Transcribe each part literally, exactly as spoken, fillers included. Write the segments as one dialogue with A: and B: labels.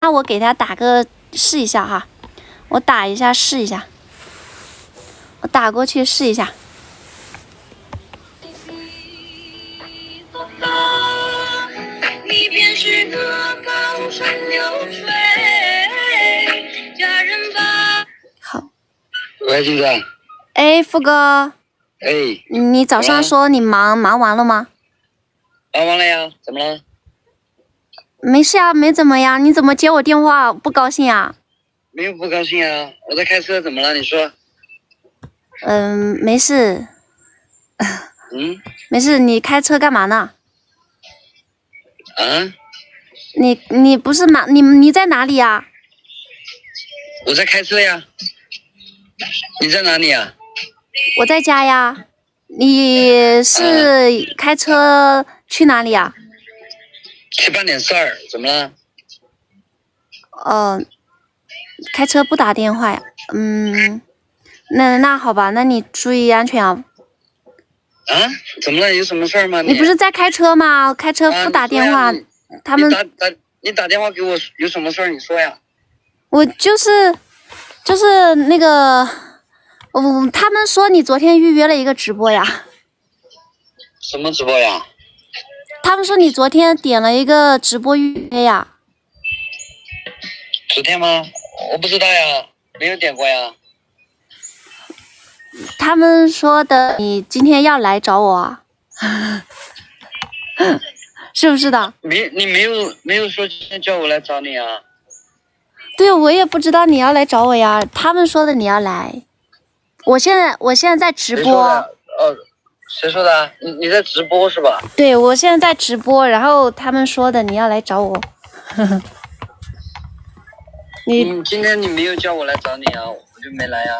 A: 那我给他打个试一下哈，我打一下试一下，我打过去试一下。你便是个高山流水，家人吧。好。
B: 喂，金子。
A: 哎，富哥。
B: 哎。
A: 你早上说你忙忙完了吗？
B: 忙完了呀，怎么了？
A: 没事啊，没怎么呀。你怎么接我电话不高兴啊？
B: 没有不高兴啊，我在开车，怎么了？你说。
A: 嗯，没事。
B: 嗯。
A: 没事，你开车干嘛呢？
B: 啊？
A: 你你不是忙你你在哪里呀？
B: 我在开车呀。你在哪里呀？
A: 我在家呀。你是开车去哪里呀？
B: 去办点事儿，怎么了？
A: 哦，开车不打电话呀？嗯，那那好吧，那你注意安全啊。
B: 啊？怎么了？有什么事儿吗？
A: 你不是在开车吗？开车不打电话，
B: 啊、
A: 他们
B: 你打打你打电话给我有什么事儿？你说呀。
A: 我就是就是那个，嗯，他们说你昨天预约了一个直播呀。
B: 什么直播呀？
A: 他们说你昨天点了一个直播预约呀。
B: 昨天吗？我不知道呀，没有点过呀。
A: 他们说的你今天要来找我啊。是不是的？
B: 没，你没有没有说今天叫我来找你啊？
A: 对，我也不知道你要来找我呀。他们说的你要来。我现在我现在在直播。
B: 呃，谁说的？你你在直播是吧？
A: 对，我现在在直播，然后他们说的你要来找我。你、
B: 嗯、今天你没有叫我来找你啊，我就没来呀。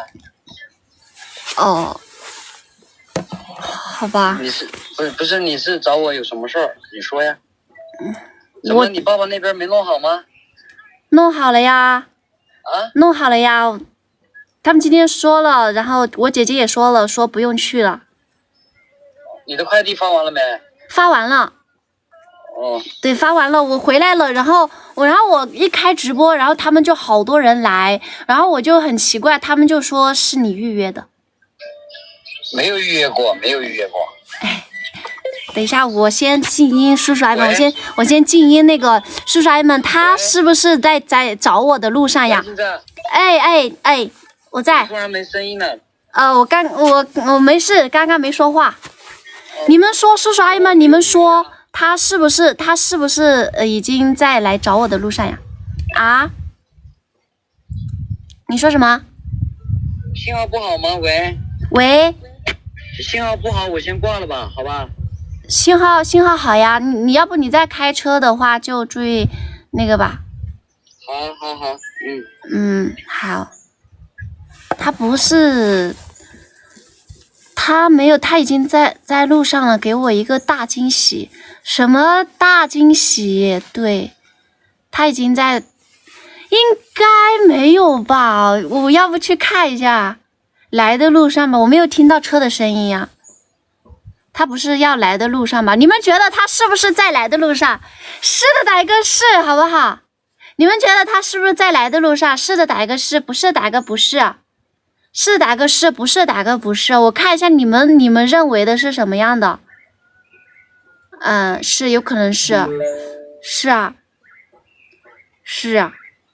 A: 哦，好吧。
B: 你是不是不是你是找我有什么事儿？你说呀。怎么你爸爸那边没弄好吗？
A: 弄好了呀。
B: 啊？
A: 弄好了呀。他们今天说了，然后我姐姐也说了，说不用去了。
B: 你的快递发完了没？
A: 发完了。
B: 哦。
A: 对，发完了，我回来了，然后我，然后我一开直播，然后他们就好多人来，然后我就很奇怪，他们就说是你预约的。
B: 没有预约过，没有预约过。
A: 哎，等一下，我先静音，叔叔阿姨们，我先我先静音那个叔叔阿姨们，他是不是在在找我的路上呀？哎哎哎，我在。
B: 突然没声音了。
A: 呃，我刚我我没事，刚刚没说话。你们说，叔叔阿姨们，你们说他是不是他是不是呃已经在来找我的路上呀？啊？你说什么？
B: 信号不好吗？喂。
A: 喂。
B: 信号不好，我先挂了吧，好吧？
A: 信号信号好呀，你你要不你在开车的话就注意那个吧。
B: 好，好，好，嗯。
A: 嗯，好。他不是，他没有，他已经在在路上了，给我一个大惊喜。什么大惊喜？对，他已经在，应该没有吧？我要不去看一下。来的路上吧，我没有听到车的声音呀。他不是要来的路上吧？你们觉得他是不是在来的路上？是的，打一个是，好不好？你们觉得他是不是在来的路上？是的，打一个是，不是打个不是。是打个是，不是打个不是。我看一下你们，你们认为的是什么样的？嗯，是，有可能是，是啊，是啊。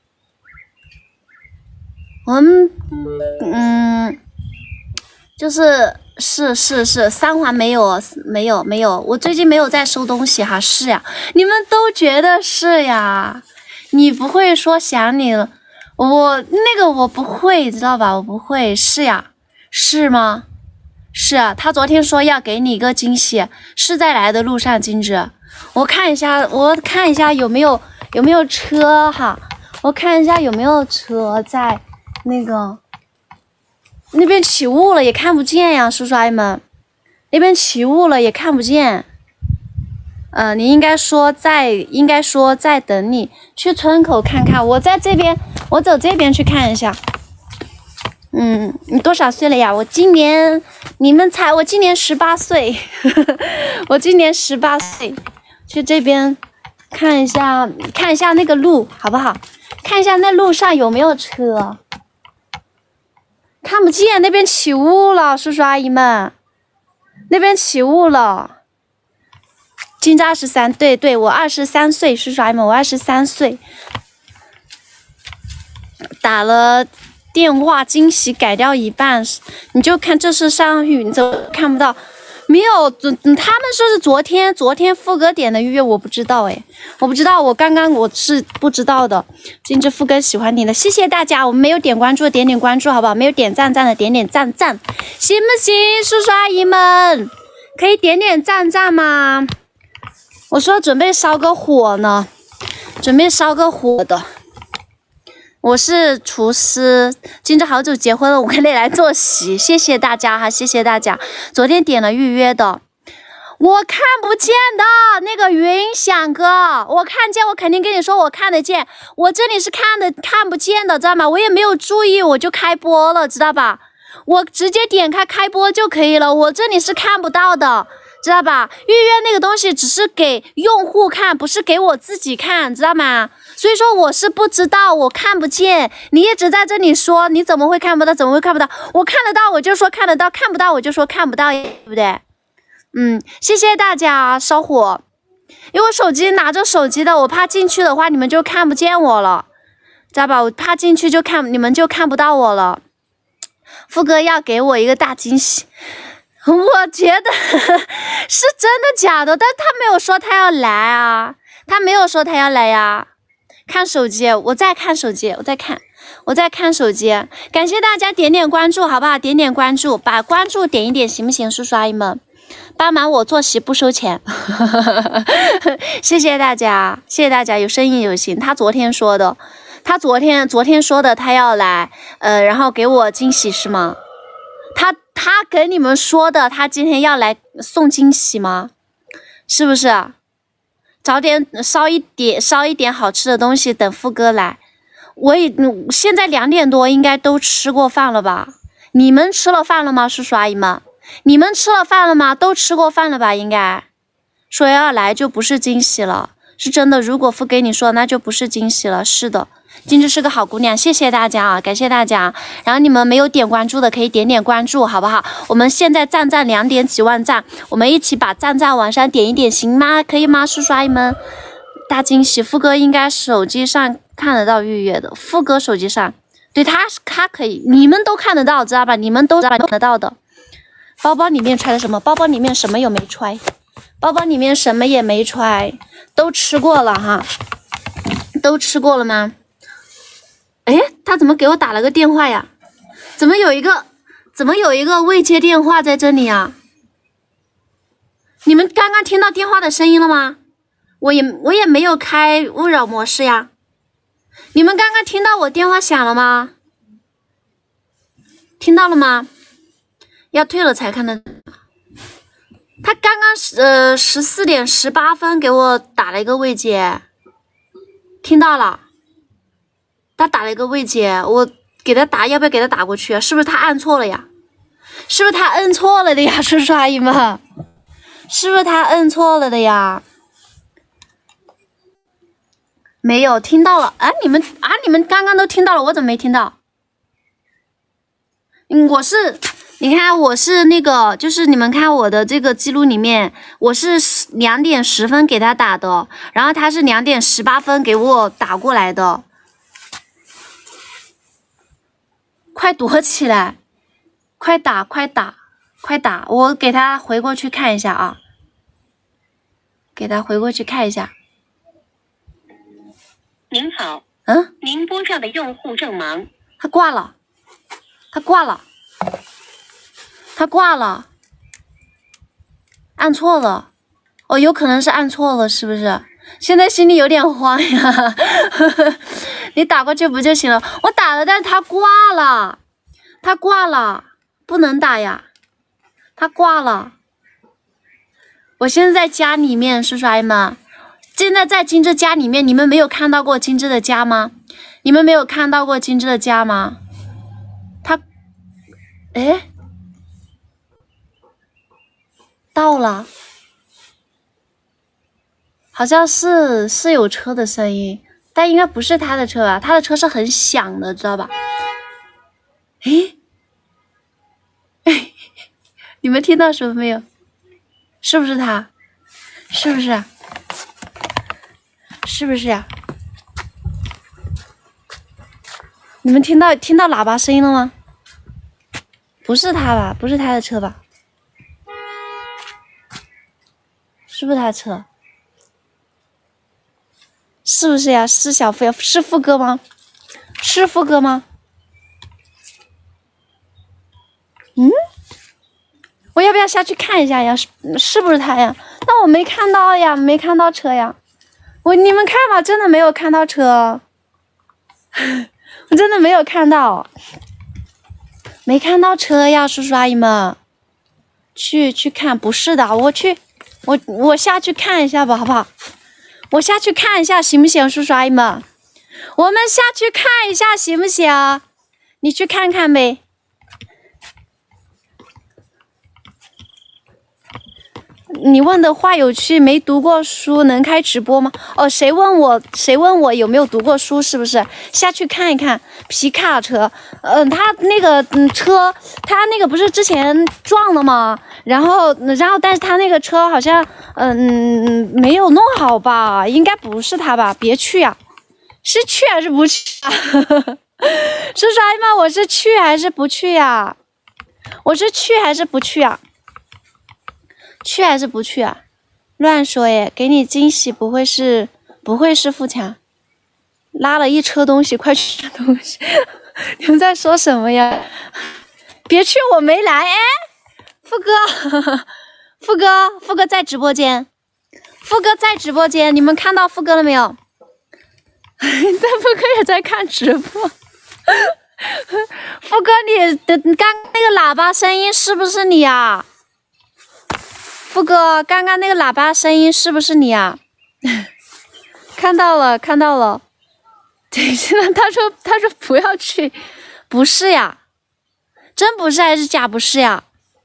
A: 我们，嗯。就是是是是三环没有没有没有，我最近没有在收东西哈。是呀，你们都觉得是呀，你不会说想你了，我那个我不会，知道吧？我不会。是呀，是吗？是啊，他昨天说要给你一个惊喜，是在来的路上。金子，我看一下，我看一下有没有有没有车哈，我看一下有没有车在那个。那边起雾了也看不见呀，叔叔阿姨们，那边起雾了也看不见。呃，你应该说在，应该说在等你去村口看看。我在这边，我走这边去看一下。嗯，你多少岁了呀？我今年，你们猜，我今年十八岁，我今年十八岁，去这边看一下，看一下那个路好不好？ 看一下那路上有没有车。看不见，那边起雾了，叔叔阿姨们，那边起雾了。金子二十三，对对，我二十三岁，叔叔阿姨们，我二十三岁。打了电话惊喜改掉一半，你就看这是上雨，你怎么看不到？没有，他们说是昨天，昨天副歌点的预约，我不知道哎，我不知道，我刚刚我是不知道的。金枝副歌喜欢你的，谢谢大家，我们没有点关注，点点关注好不好？没有点赞赞的，点点赞赞，行不行？叔叔阿姨们，可以点点赞赞吗？我说准备烧个火呢，准备烧个火的。我是厨师，金枝好久结婚了，我可以来做席，谢谢大家哈，谢谢大家。昨天点了预约的，我看不见的那个云响哥，我看见我肯定跟你说我看得见，我这里是看的看不见的，知道吗？我也没有注意，我就开播了，知道吧？我直接点开开播就可以了，我这里是看不到的。知道吧？预约那个东西只是给用户看，不是给我自己看，知道吗？所以说我是不知道，我看不见。你一直在这里说，你怎么会看不到？怎么会看不到？我看得到，我就说看得到；看不到，我就说看不到，对不对？嗯，谢谢大家烧火，因为我手机拿着手机的，我怕进去的话你们就看不见我了，知道吧？我怕进去就看你们就看不到我了。副哥要给我一个大惊喜。我觉得是真的假的，但他没有说他要来啊，他没有说他要来呀。看手机，我在看手机，我在看，我在看手机。感谢大家点点关注，好不好？点点关注，把关注点一点，行不行？叔叔阿姨们，帮忙我做席不收钱，谢谢大家，谢谢大家，有声音有形。他昨天说的，他昨天昨天说的，他要来，呃，然后给我惊喜是吗？他他跟你们说的，他今天要来送惊喜吗？是不是？早点烧一点烧一点好吃的东西，等副歌来。我也现在两点多，应该都吃过饭了吧？你们吃了饭了吗，叔叔阿姨们？你们吃了饭了吗？都吃过饭了吧？应该说要来就不是惊喜了，是真的。如果副给你说，那就不是惊喜了。是的。金枝是个好姑娘，谢谢大家啊，感谢大家。然后你们没有点关注的，可以点点关注，好不好？我们现在赞赞两点几万赞，我们一起把赞赞往上点一点，行吗？可以吗？叔叔阿姨们，大惊喜！副歌应该手机上看得到预约的，副歌手机上，对他他可以，你们都看得到，知道吧？你们都看得到的。包包里面揣的什么？包包里面什么也没揣，包包里面什么也没揣，都吃过了哈，都吃过了吗？哎，他怎么给我打了个电话呀？怎么有一个怎么有一个未接电话在这里啊？你们刚刚听到电话的声音了吗？我也我也没有开勿扰模式呀。你们刚刚听到我电话响了吗？听到了吗？要退了才看得。他刚刚呃十四点十八分给我打了一个未接，听到了。他打了一个未接，我给他打，要不要给他打过去啊？是不是他按错了呀？是不是他摁错了的呀，叔叔阿姨们？是不是他摁错了的呀？没有听到了啊！你们啊，你们刚刚都听到了，我怎么没听到？嗯，我是，你看我是那个，就是你们看我的这个记录里面，我是两点十分给他打的，然后他是两点十八分给我打过来的。快躲起来！快打，快打，快打！我给他回过去看一下啊，给他回过去看一下。
C: 您好，
A: 嗯，
C: 您拨叫的用户正忙。
A: 他挂了，他挂了，他挂了，按错了。哦，有可能是按错了，是不是？现在心里有点慌呀。你打过去不就行了？我打了，但是他挂了，他挂了，不能打呀，他挂了。我现在在家里面，叔叔阿姨们，现在在金枝家里面，你们没有看到过金枝的家吗？你们没有看到过金枝的家吗？他，哎，到了。好像是是有车的声音， 但应该不是他的车吧？他的车是很响的，知道吧？诶，诶，你们听到什么没有？是不是他？是不是啊？是不是呀、啊？你们听到听到喇叭声音了吗？不是他吧？不是他的车吧？是不是他的车？是不是呀？是小飞，是富哥吗？是富哥吗？嗯，我要不要下去看一下呀？是是不是他呀？那我没看到呀，没看到车呀。我你们看吧，真的没有看到车，我真的没有看到，没看到车呀，叔叔阿姨们，去去看，不是的，我去，我我下去看一下吧，好不好？我下去看一下行不行，叔叔阿姨们？我们下去看一下行不行？你去看看呗。你问的话有趣，没读过书能开直播吗？哦，谁问我？谁问我有没有读过书？是不是？下去看一看皮卡车。嗯、呃，他那个嗯车，他那个不是之前撞了吗？然后，然后，但是他那个车好像嗯没有弄好吧？应该不是他吧？别去呀、啊！是去还是不去啊？叔叔阿姨们，我是去还是不去呀、啊？我是去还是不去啊？去还是不去啊？乱说耶！给你惊喜，不会是不会是富强拉了一车东西，快去拿东西！你们在说什么呀？别去，我没来哎！富哥，富哥，富哥在直播间，富哥在直播间，你们看到富哥了没有？但富哥也在看直播。富哥，你的刚那个喇叭声音是不是你呀？富哥，刚刚那个喇叭声音是不是你啊？看到了，看到了。对，现在他说他说不要去，不是呀，真不是还是假不是呀？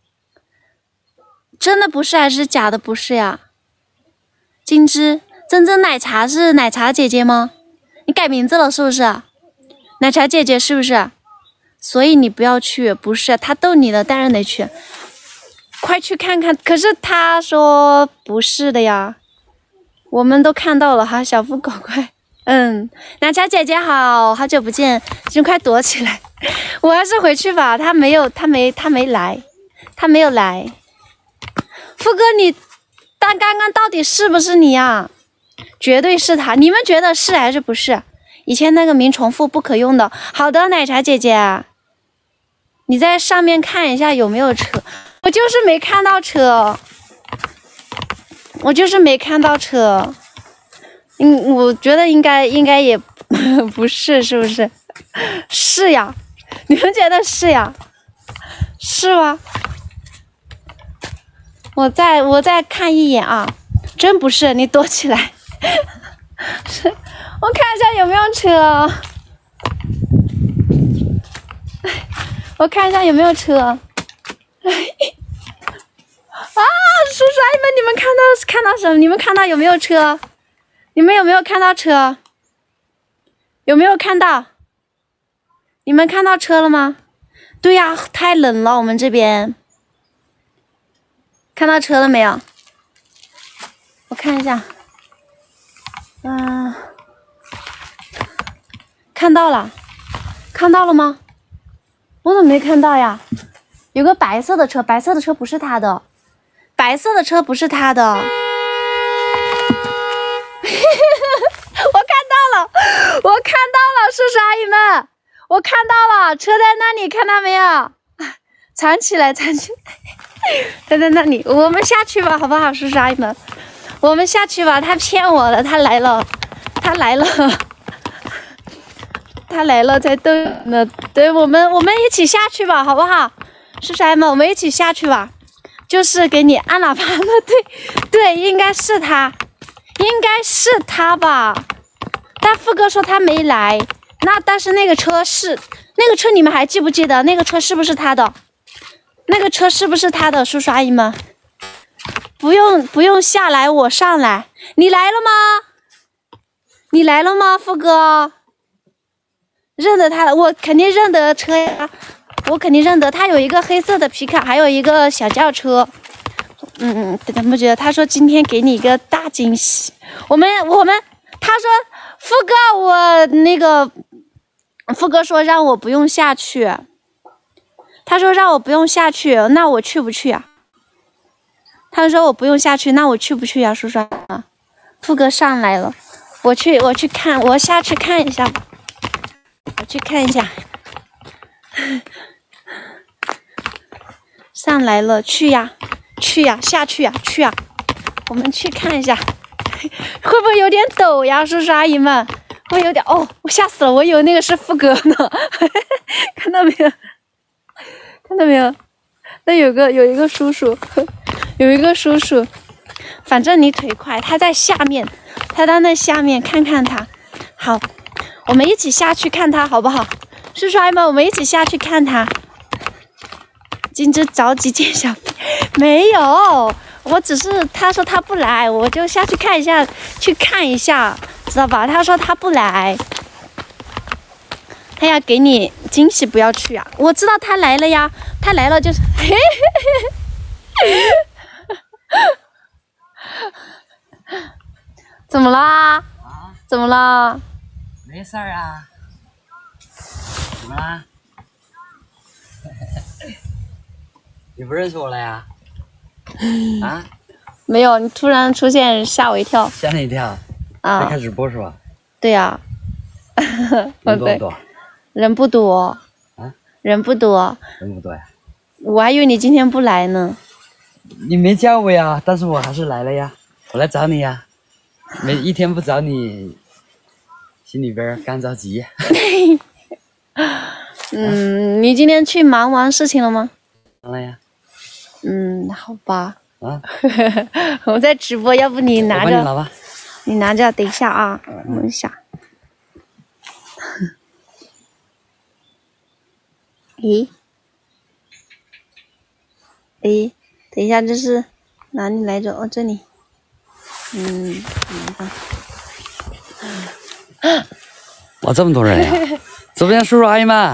A: 真的不是还是假的不是呀？金枝，珍珍奶茶是奶茶姐姐吗？你改名字了是不是？奶茶姐姐是不是？所以你不要去，不是他逗你的，当然得去。快去看看！可是他说不是的呀，我们都看到了哈，小夫狗快，嗯，奶茶姐姐好，好久不见，你快躲起来，我还是回去吧，他没有，他没，他没来，他没有来。富哥，你，但刚刚到底是不是你呀？绝对是他，你们觉得是还是不是？以前那个名重复不可用的。好的，奶茶姐姐，你在上面看一下有没有车。我就是没看到车，我就是没看到车，嗯，我觉得应该应该也不是，是不是？是呀，你们觉得是呀？是吗？我再我再看一眼啊，真不是，你躲起来。是，我看一下有没有车，我看一下有没有车。啊，叔叔阿姨们，你们看到看到什么？你们看到有没有车？你们有没有看到车？有没有看到？你们看到车了吗？对呀，太冷了，我们这边。看到车了没有？我看一下。嗯、呃，看到了，看到了吗？我怎么没看到呀？有个白色的车，白色的车不是他的，白色的车不是他的。我看到了，我看到了，叔叔阿姨们，我看到了，车在那里，看到没有？藏起来，藏起来，他在那里，我们下去吧，好不好，叔叔阿姨们？我们下去吧，他骗我了，他来了，他来了。他来了，在逗呢。对，我们我们一起下去吧，好不好？叔叔阿姨们，我们一起下去吧。就是给你按喇叭的，对对，应该是他，应该是他吧。但富哥说他没来，那但是那个车是那个车，你们还记不记得？那个车是不是他的？那个车是不是他的？叔叔阿姨们，不用不用下来，我上来。你来了吗？ 你来了吗，富哥？认得他了，我肯定认得车呀，我肯定认得。他有一个黑色的皮卡，还有一个小轿车。嗯嗯，咱们觉得他说今天给你一个大惊喜。我们我们他说富哥，我那个富哥说让我不用下去，他说让我不用下去，那我去不去呀、啊？他说我不用下去，那我去不去呀、啊？叔叔啊，富哥上来了，我去我去看，我下去看一下吧。我去看一下，上来了，去呀，去呀，下去呀，去呀，我们去看一下，会不会有点抖呀，叔叔阿姨们？会有点哦，我吓死了，我以为那个是富哥呢，看到没有？看到没有？那有个有一个叔叔，有一个叔叔，反正你腿快，他在下面，他在那下面，看看他，好。我们一起下去看他好不好？叔叔阿姨们，我们一起下去看他。金枝着急见小飞，没有，我只是他说他不来，我就下去看一下，去看一下，知道吧？他说他不来，他要给你惊喜，不要去啊！我知道他来了呀，他来了就是，嘿嘿嘿，怎么啦？怎么啦？
B: 没事儿啊，怎么啦？你不认识我了呀？啊？
A: 没有，你突然出现吓我一跳。
B: 吓你一跳。
A: 啊。
B: 在开直播是吧？
A: 对呀、啊。
B: 人多不多？
A: 人不多。
B: 啊？
A: 人不多。
B: 人不多呀。
A: 我还以为你今天不来呢。
B: 你没叫我呀，但是我还是来了呀，我来找你呀。没一天不找你。心里边干着急。
A: 嗯，你今天去忙完事情了吗？
B: 忙了呀。
A: 嗯，好吧。
B: 啊。
A: 我在直播，要不你拿着。
B: 我帮你拿吧。
A: 你拿着，等一下啊，等一下。咦？诶，等一下，这是哪里来着？哦，这里。嗯，拿吧。
B: 哇，这么多人呀！直播间叔叔阿姨们，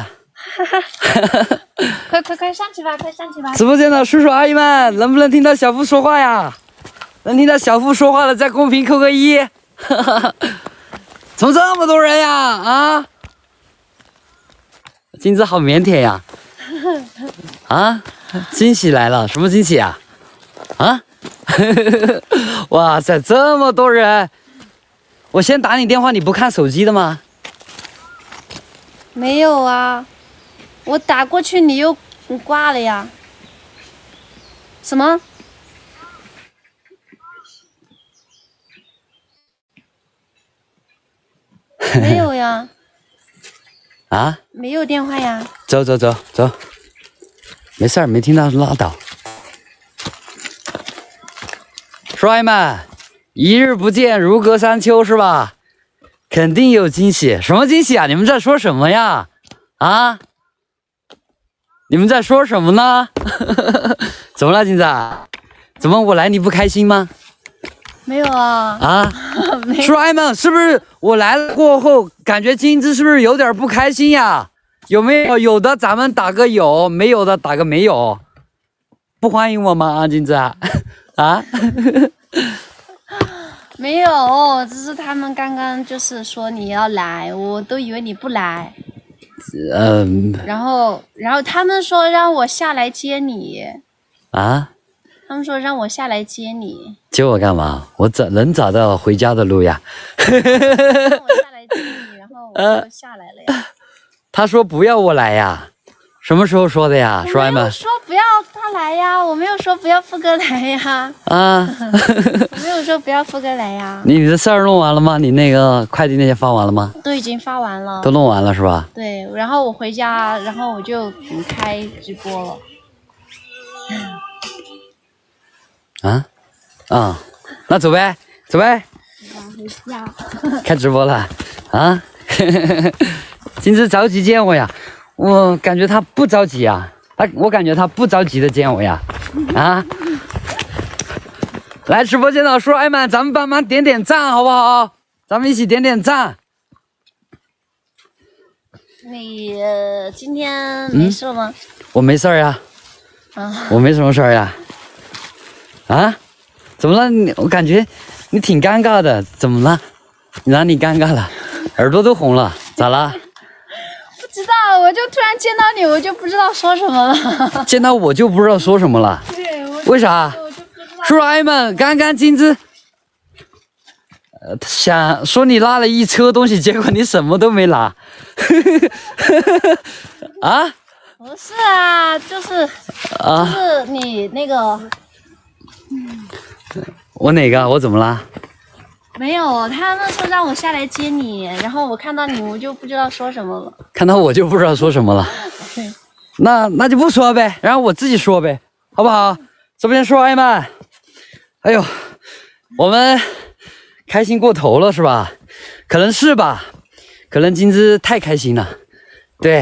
A: 快快快上去吧，快上去吧！
B: 直播间的叔叔阿姨们，能不能听到小付说话呀？能听到小付说话的，在公屏扣个一。怎么这么多人呀？啊！金子好腼腆呀！啊！惊喜来了，什么惊喜啊？啊！哇塞，这么多人！我先打你电话，你不看手机的吗？
A: 没有啊，我打过去你又挂了呀。什么？没有呀。
B: 啊？
A: 没有电话呀。
B: 走走走走，没事儿，没听到拉倒。叔阿姨们，一日不见如隔三秋是吧？肯定有惊喜，什么惊喜啊？你们在说什么呀？啊？你们在说什么呢？怎么了，金子？怎么我来你不开心吗？
A: 没有啊。
B: 啊？叔阿姨们，是不是我来了过后，感觉金子是不是有点不开心呀？有没有？有的咱们打个有，没有的打个没有。不欢迎我吗？啊，金子啊？啊？
A: 没有，只是他们刚刚就是说你要来，我都以为你不来。
B: 嗯。
A: 然后，然后他们说让我下来接你。
B: 啊？
A: 他们说让我下来接你。
B: 接我干嘛？我找能找到回家的路呀。
A: 让我下来接你，然后我就下来了呀。
B: 他说不要我来呀。什么时候说的呀，叔阿姨们？
A: 我没有说不要他来呀，我没有说不要富哥来呀。
B: 啊，
A: 我没有说不要富哥来呀。
B: 你的事儿弄完了吗？你那个快递那些发完了吗？
A: 都已经发完了。
B: 都弄完了是吧？
A: 对，然后我回家，然后我就开直播了。
B: 啊啊，那走呗，走呗。
A: 回家。
B: 开直播了啊？金枝着急见我呀。我感觉他不着急啊，他我感觉他不着急的见我呀，啊！来直播间的叔阿姨们，咱们帮忙点点赞好不好？ 咱们一起点点赞。
A: 你呃今天没事吗？
B: 我没事儿呀，
A: 啊，
B: 我没什么事儿呀。啊？怎么了？你我感觉你挺尴尬的，怎么了？哪里尴尬了？耳朵都红了，咋了？
A: 不知道，我就突然见到你，我就不知道说什么了。
B: 见到我就不知道说什么了。
A: 对，我
B: 为啥？
A: 我就不知道。
B: 叔叔阿姨们，刚刚金枝，呃，想说你拉了一车东西，结果你什么都没拿。啊？
A: 不是啊，就是
B: 啊
A: 就是你那个
B: 我哪个？我怎么啦？
A: 没有，他那时候让我下来接你，然后我看到你，我就不知道说什么了。
B: 看到我就不知道说什么了。那那就不说呗，然后我自己说呗，好不好？这边说，阿姨们，哎呦，我们开心过头了是吧？可能是吧，可能金枝太开心了。对，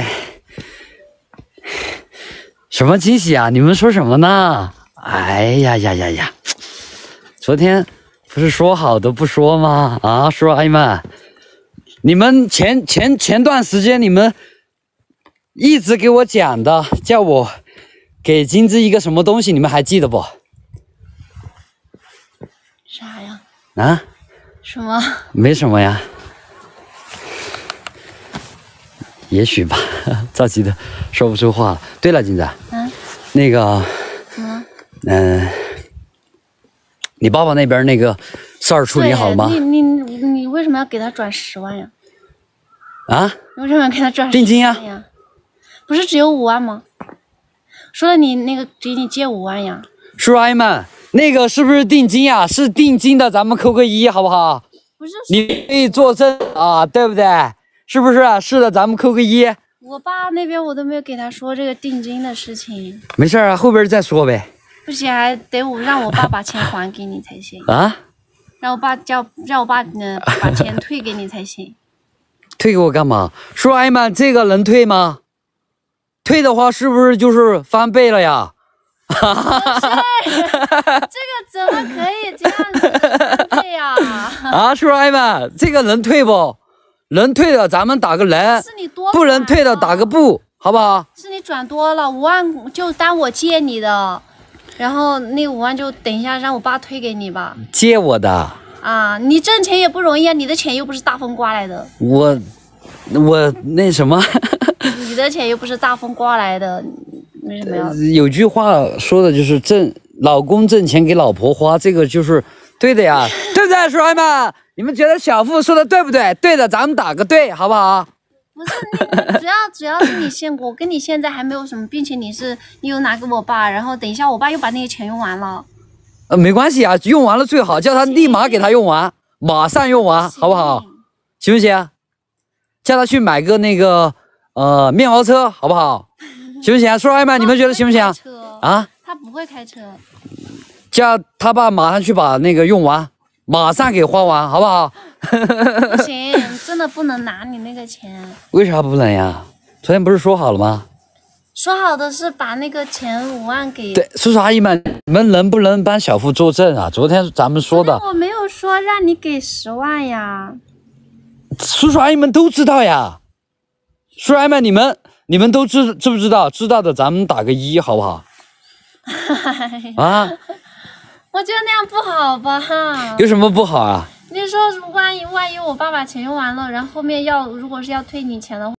B: 什么惊喜啊？你们说什么呢？哎呀呀呀呀！昨天不是说好的不说吗？啊，说阿姨们，你们前前前段时间你们一直给我讲的，叫我给金枝一个什么东西，你们还记得不？
A: 啥呀？
B: 啊？
A: 什么？
B: 没什么呀。也许吧，着急的说不出话了。对了，金子，
A: 嗯，
B: 那个，
A: 怎么了？
B: 嗯、你爸爸那边那个事儿处理好了吗？
A: 对你你你为什么要给他转十万呀？
B: 啊？
A: 你为什么要给他转
B: 定金呀
A: 十万呀？不是只有五万吗？说了你那个给你借五万呀？
B: 叔叔阿姨们，那个是不是定金呀？是定金的，咱们扣个一，好不好？
A: 不是，
B: 你可以作证啊，对不对？是不是？是的，咱们扣个一。
A: 我爸那边我都没有给他说这个定金的事情，
B: 没事啊，后边再说呗。
A: 不行，还得我让我爸把钱还给你才行，
B: 啊？
A: 让我爸叫让我爸嗯、呃、把钱退给你才行。
B: 退给我干嘛？叔叔阿姨们，这个能退吗？退的话是不是就是翻倍了呀？
A: 这个怎么可以这样子对呀？
B: 啊，叔叔阿姨们，这个能退不？能退的咱们打个能，
A: 是你多
B: 不能退的
A: 转了
B: 打个不，好不好？
A: 是你转多了，五万就当我借你的，然后那五万就等一下让我爸退给你吧。
B: 借我的，
A: 啊，你挣钱也不容易啊，你的钱又不是大风刮来的，
B: 我我那什么，
A: 你的钱又不是大风刮来的，为什么要？
B: 有句话说的就是挣老公挣钱给老婆花，这个就是对的呀，对不对，叔叔阿姨们？你们觉得小付说的对不对？对的，咱们打个对，好不好？
A: 不是你，主要主要是你现我跟你现在还没有什么，并且你是你有拿给我爸，然后等一下我爸又把那个钱用完了，
B: 呃，没关系啊，用完了最好，叫他立马给他用完，马上用完，好不好？行不行？叫他去买个那个呃面包车，好不好？行不行？叔叔阿姨们，你们觉得行不行？啊？
A: 他不会开车，
B: 叫他爸马上去把那个用完，马上给花完，好不好？
A: 不行，真的不能拿你那个钱。
B: 为啥不能呀？昨天不是说好了吗？
A: 说好的是把那个钱五万给。
B: 对，叔叔阿姨们，你们能不能帮小付作证啊？昨天咱们说的，
A: 我没有说让你给十万呀。
B: 叔叔阿姨们都知道呀。叔叔阿姨们，你们你们都知知不知道？知道的咱们打个一，好不好？啊？
A: 我觉得那样不好吧？
B: 有什么不好啊？
A: 你说万一万一我爸把钱用完了，然后后面要如果是要退你钱的话。